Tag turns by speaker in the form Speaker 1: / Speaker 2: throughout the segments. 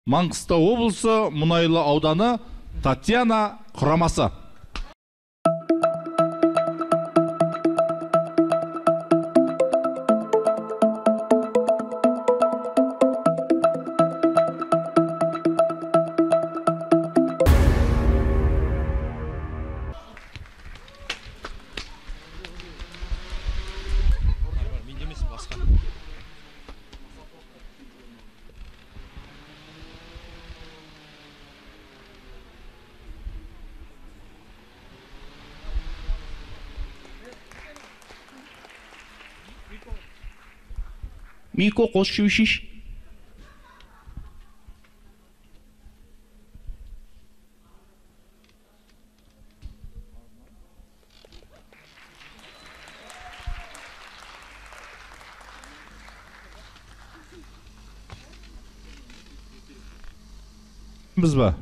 Speaker 1: Маңғыстау облысы Мұнайлы ауданы Татьяна құрамасы. Мико қосшушиш. Біз ба?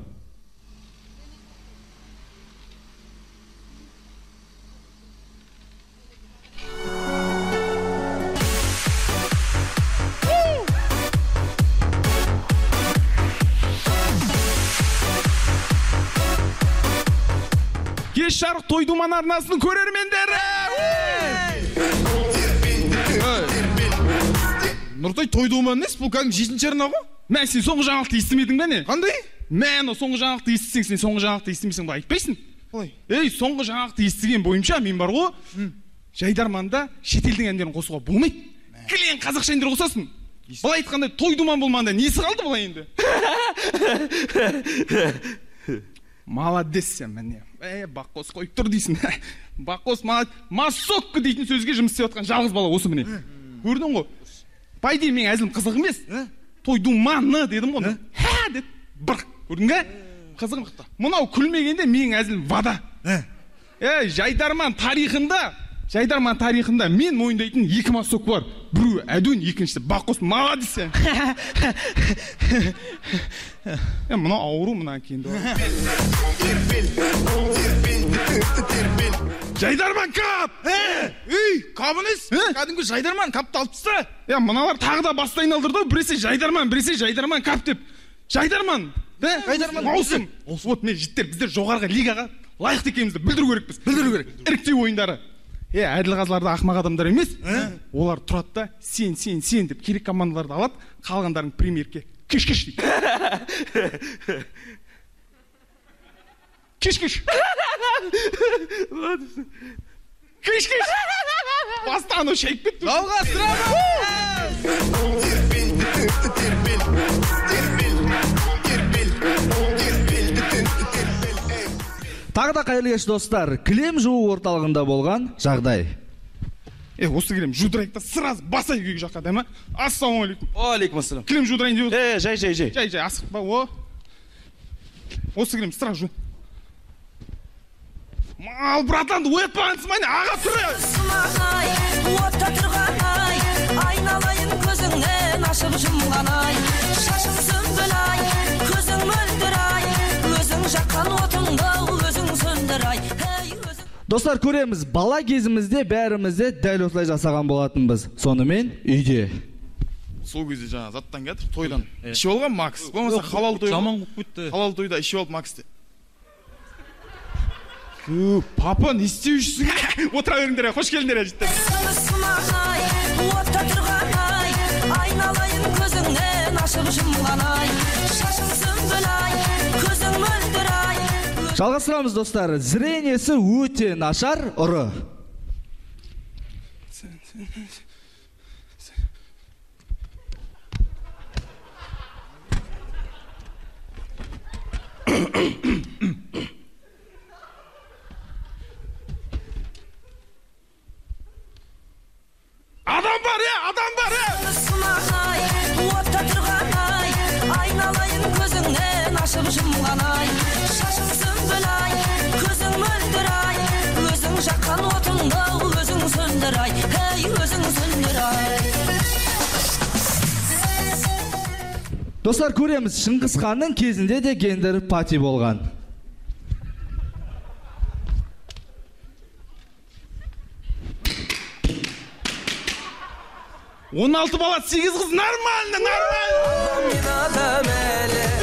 Speaker 1: Шарық Тойдуман арнасының көрермендері!
Speaker 2: Нұртай, Тойдуман несі? Бұл кәдімгі 7-ші арна ғой?
Speaker 1: Мә, сен соңғы жаңалықты естімедің бе не?
Speaker 2: Қандай?
Speaker 1: Мә, соңғы жаңалықты естісең, сен соңғы жаңалықты естімесең ба айтпайсың?
Speaker 2: Қалай?
Speaker 1: Соңғы жаңалықты естіген бойымша мен бар ғой, Жайдарманда шетелдің әндерін қосуға болмайды. Кілең қазақша әндер қосасың. Былай айтқанда Тойдуман болмағанда несі қалды былай енді? Молодец сен міне. Баққос қойып тұр дейсің. Баққос массоккі дейтін сөзге жұмыс істеп жатқан жалғыз бала осы міне. Көрдің ғой? По идее менің әзілім қызық емес. Тойдуманы дедім ғой. Ха деді. Бір. Көрдің бе? Қызығым қықты. Мынау күлмегенде менің әзілім вада. Жайдарман тарихында мен мойындайтын екі массок бар. Біреу әдуін, екіншісі Баққос. Молодец сен. Мына ауру мына кенді. Жайдарман кап!
Speaker 2: Кабыныз? Кәдімгі Жайдарман капты алып тастады.
Speaker 1: Мыналар тағы да басты айналдырды. Біресе Жайдарман кап деп. Жайдарман маусым. Вот мен жіттер, біздер жоғарғы лигаға лайықты екенімізді білдіру керекпіз. Іріктеу ойындары. Әділ қазыларда ақымақ адамдар емес. Олар тұрады да сен деп керек командаларды алады, қалғандарын премьерке кеш дейді. Кеш. Баста анау шайып кетті.
Speaker 3: Тағы да қайырлы кеш достар, кілем жуу орталығында болған жағдай.
Speaker 1: Осы кілем жудырайық та сразу басай күйге жаққа, да ма? Ассалаумалейкум.
Speaker 4: Алейкум ассалам.
Speaker 1: Кілем жудырайын деп отыр.
Speaker 4: Жай.
Speaker 1: Жай, асықпа, о. Осы кілем сразу жу. Ал, братанды оятпағансың майны, аға тұры!
Speaker 5: Отта тұрған ай, айналайын көзіңнен ашып жұмған ай, шашың сүмбіл ай, көзің мөлдір ай, өзің жаққан отыңды өзің сөндір ай.
Speaker 3: Достар, көреміз, бала кезімізде бәрімізде дәл осылай жасаған болатынбыз. Сонымен үйде.
Speaker 2: Сол кезде жаңа заттан кетіп, тойдан. Іші болған Макс. Болмаса халал той.
Speaker 4: Жаман қып кетті.
Speaker 2: Халал тойда іші болып Макс де. Папа, не істеушісің?
Speaker 1: Отыра беріңдер, қош келіңдер әжеттер.
Speaker 5: Отта тұрған ай, айналайын көзіңнен ашып жұмған ай, шашың сүмбіл ай, көзің мөлдір ай.
Speaker 3: Жалғастырамыз достар, зрениесі өте нашар ұры.
Speaker 1: Адам бар!
Speaker 5: Отта тұрған ай, айналайын көзіңнен ашып жұмған ай, шашың сүмбіл ай, көзің мөлдір ай, өзің жаққан отыңды өзің сөндір ай, өзің сөндір ай.
Speaker 3: Достар, көреміз, Шыңғыс ханның кезінде де гендер пати болған.
Speaker 1: 16 бала, 8 қыз, нормально.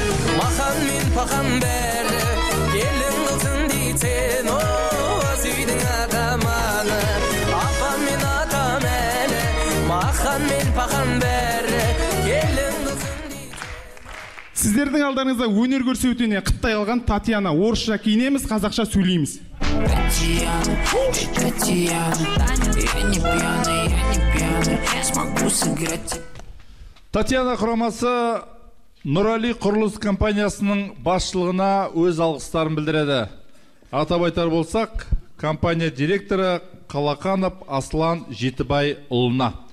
Speaker 4: пахан бәрі келін қылсын дейтсен оз үйдің атаманы апам мен атам әлі махан мен пахан бәрі келін қылсын дейтсен.
Speaker 1: Сіздердің алдарыңызда өнер көрсетуіне қыттай алған Татьяна. Орысша киінеміз, қазақша сөйлейміз.
Speaker 6: Татьяна құрамасы Нұрали құрылыс компаниясының басшылығына өз алғыстарын білдіреді. Атап айтар болсақ, компания директоры Қалақанов Аслан Жетібай ұлына.